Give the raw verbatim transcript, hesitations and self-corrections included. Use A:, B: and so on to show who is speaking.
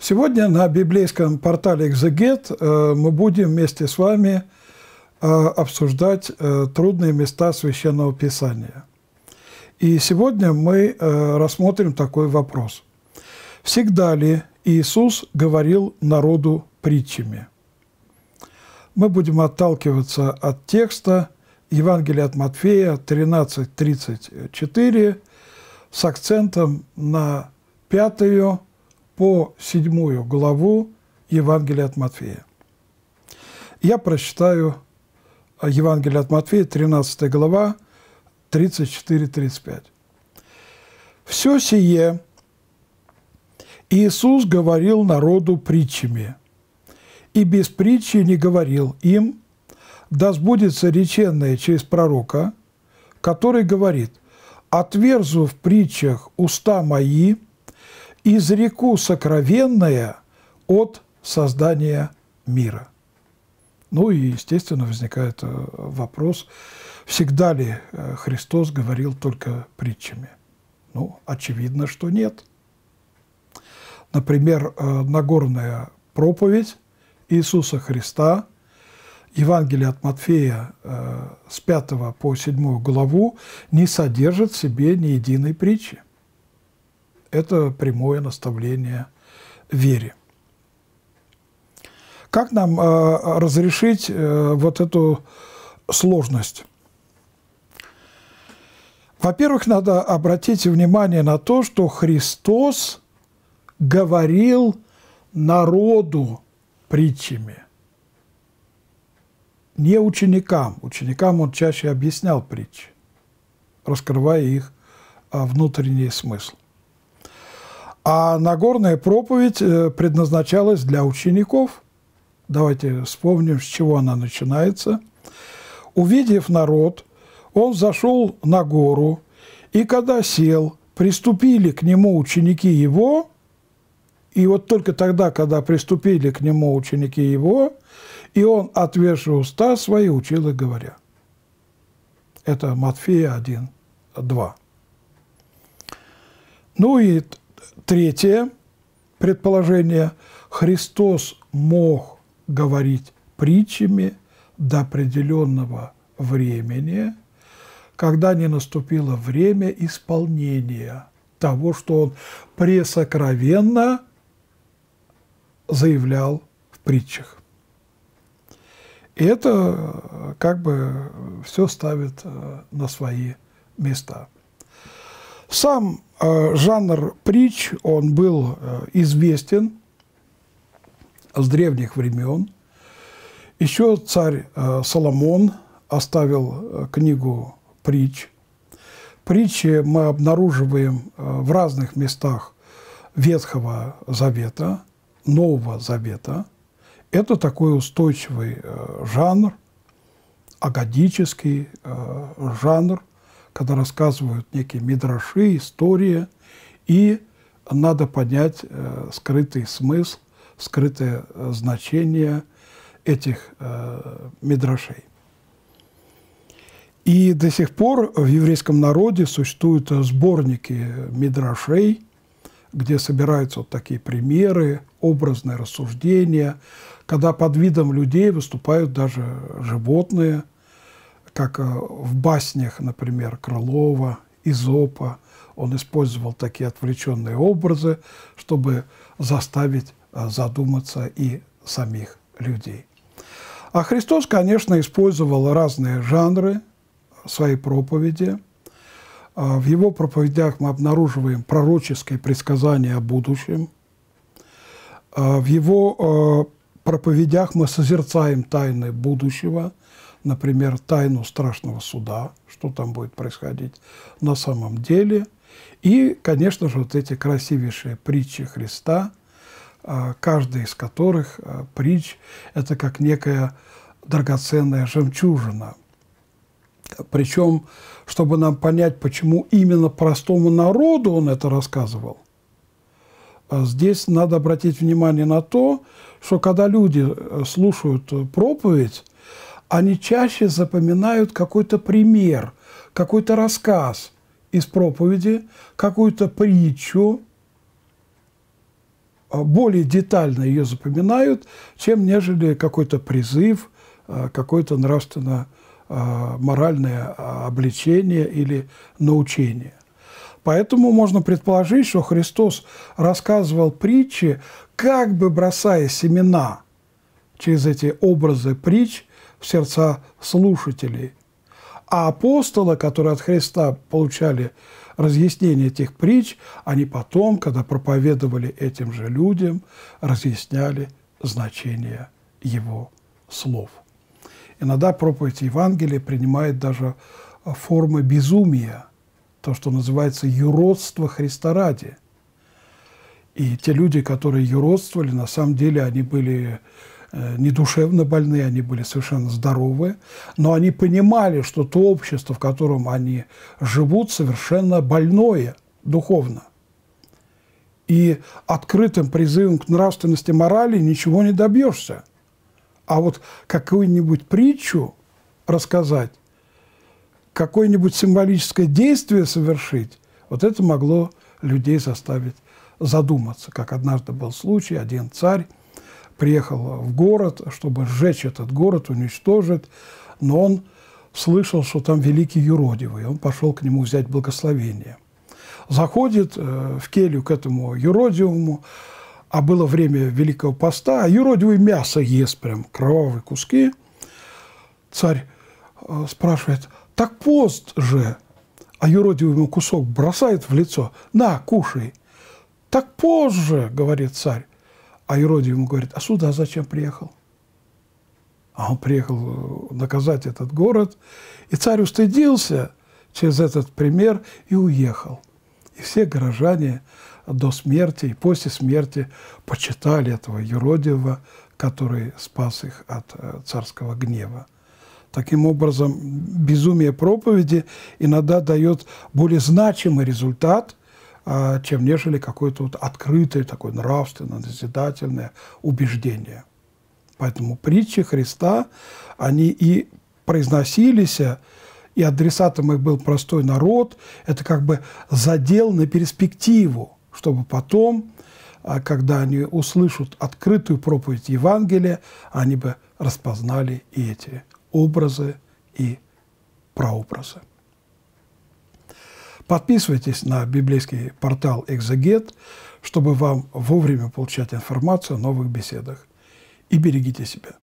A: Сегодня на библейском портале «Экзегет» мы будем вместе с вами обсуждать трудные места Священного Писания. И сегодня мы рассмотрим такой вопрос. Всегда ли Иисус говорил народу притчами? Мы будем отталкиваться от текста Евангелия от Матфея тринадцать тридцать четыре с акцентом на пятую по седьмую главу Евангелия от Матфея. Я прочитаю Евангелие от Матфея, тринадцатая глава, тридцать четыре тридцать пять. «Все сие Иисус говорил народу притчами, и без притчи не говорил им, да сбудется реченное через пророка, который говорит: отверзу в притчах уста мои, изреку сокровенное от создания мира». Ну и, естественно, возникает вопрос, всегда ли Христос говорил только притчами? Ну, очевидно, что нет. Например, Нагорная проповедь Иисуса Христа, Евангелие от Матфея с пятого по седьмую главу, не содержит в себе ни единой притчи. Это прямое наставление вере. Как нам э, разрешить э, вот эту сложность? Во-первых, надо обратить внимание на то, что Христос говорил народу притчами, не ученикам. Ученикам он чаще объяснял притчи, раскрывая их э, внутренний смысл. А Нагорная проповедь предназначалась для учеников. Давайте вспомним, с чего она начинается. «Увидев народ, он зашел на гору, и когда сел, приступили к нему ученики его». И вот только тогда, когда приступили к нему ученики его, и он, отверши уста свои, учил их, говоря. Это Матфея один, два. Ну и третье предположение. Христос мог говорить притчами до определенного времени, когда не наступило время исполнения того, что он пресокровенно заявлял в притчах. И это как бы все ставит на свои места. Сам э, жанр притч, он был э, известен с древних времен. Еще царь э, Соломон оставил э, книгу притч. Притчи мы обнаруживаем э, в разных местах Ветхого Завета, Нового Завета. Это такой устойчивый э, жанр, агадический э, жанр, когда рассказывают некие мидраши, истории, и надо понять э, скрытый смысл, скрытое э, значение этих э, мидрашей. И до сих пор в еврейском народе существуют сборники мидрашей, где собираются вот такие примеры, образные рассуждения, когда под видом людей выступают даже животные, как в баснях, например, Крылова, Эзопа. Он использовал такие отвлеченные образы, чтобы заставить задуматься и самих людей. А Христос, конечно, использовал разные жанры своей проповеди. В его проповедях мы обнаруживаем пророческие предсказания о будущем. В его проповедях мы созерцаем тайны будущего, например, тайну страшного суда, что там будет происходить на самом деле. И, конечно же, вот эти красивейшие притчи Христа, каждая из которых притч – это как некая драгоценная жемчужина. Причем, чтобы нам понять, почему именно простому народу он это рассказывал, здесь надо обратить внимание на то, что когда люди слушают проповедь, они чаще запоминают какой-то пример, какой-то рассказ из проповеди, какую-то притчу, более детально ее запоминают, чем нежели какой-то призыв, какое-то нравственно-моральное обличение или научение. Поэтому можно предположить, что Христос рассказывал притчи, как бы бросая семена через эти образы притч в сердца слушателей. А апостолы, которые от Христа получали разъяснение этих притч, они потом, когда проповедовали этим же людям, разъясняли значение его слов. Иногда проповедь Евангелия принимает даже формы безумия, то, что называется юродство Христа ради. И те люди, которые юродствовали, на самом деле они были не душевно больны, они были совершенно здоровы, но они понимали, что то общество, в котором они живут, совершенно больное духовно. И открытым призывом к нравственности, морали ничего не добьешься. А вот какую-нибудь притчу рассказать, какое-нибудь символическое действие совершить, вот это могло людей заставить задуматься. Как однажды был случай, один царь приехал в город, чтобы сжечь этот город, уничтожить, но он слышал, что там великий юродивый, он пошел к нему взять благословение. Заходит в келью к этому юродивому, а было время Великого Поста, а юродивый мясо ест, прям кровавые куски. Царь спрашивает: так пост же, а юродивый ему кусок бросает в лицо: на, кушай. Так позже, говорит царь. А юродивый ему говорит: а сюда зачем приехал? А он приехал наказать этот город. И царь устыдился через этот пример и уехал. И все горожане до смерти и после смерти почитали этого юродивого, который спас их от царского гнева. Таким образом, безумие проповеди иногда дает более значимый результат, чем нежели какое-то вот открытое, такое нравственное, назидательное убеждение. Поэтому притчи Христа, они и произносились, и адресатом их был простой народ. Это как бы задел на перспективу, чтобы потом, когда они услышат открытую проповедь Евангелия, они бы распознали и эти образы и прообразы. Подписывайтесь на библейский портал «Экзегет», чтобы вам вовремя получать информацию о новых беседах. И берегите себя.